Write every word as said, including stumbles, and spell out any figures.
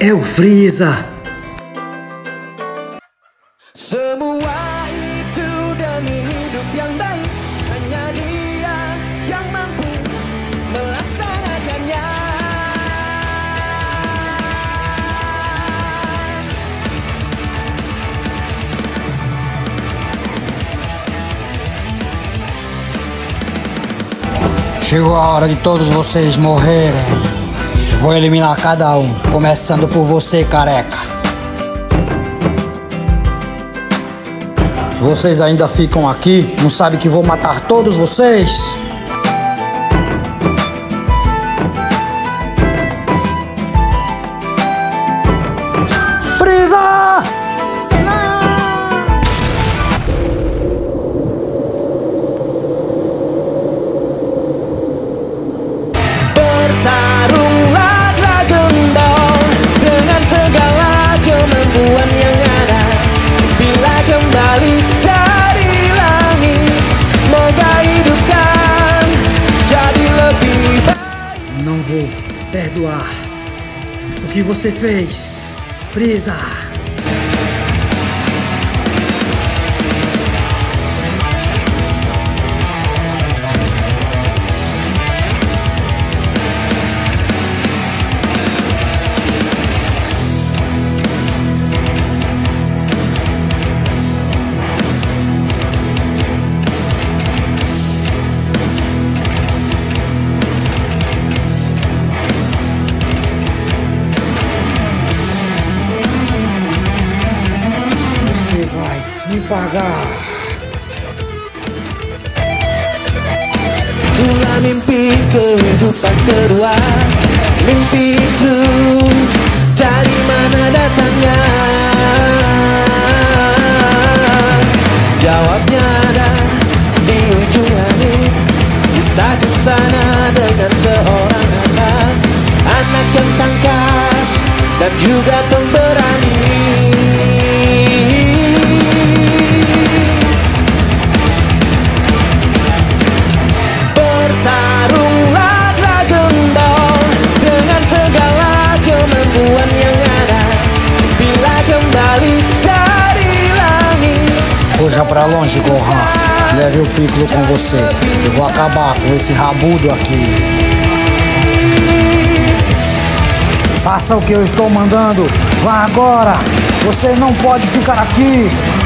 É o Frieza. Semua itu demi hidup yang baik, hanya dia yang mampu melaksanakannya. Chegou a hora de todos vocês morrerem. Vou eliminar cada um, começando por você, careca. Vocês ainda ficam aqui? Não sabem que vou matar todos vocês? Frieza! Bertarunglah Dragon Ball dengan segala kemampuan yang ada. Bila kembali dari langit, semoga hidupkan jadi lebih baik. Não vou perdoar o que você fez, Frieza. Você vai me pagar. Itulah mimpi kehidupan kedua. Mimpi itu dari mana datangnya? Jawabnya ada di ujung langit. Kita kesana dengan seorang anak, anak yang tangkas dan juga pemberani. Bertarunglah Dragon Ball dengan segala kemampuan yang ada. Bila kembali dari langit, Fuja pra longe, Gohan. Leve o Piccolo com você. Eu vou acabar com esse rabudo aqui. Faça o que eu estou mandando. Vá agora. Você não pode ficar aqui.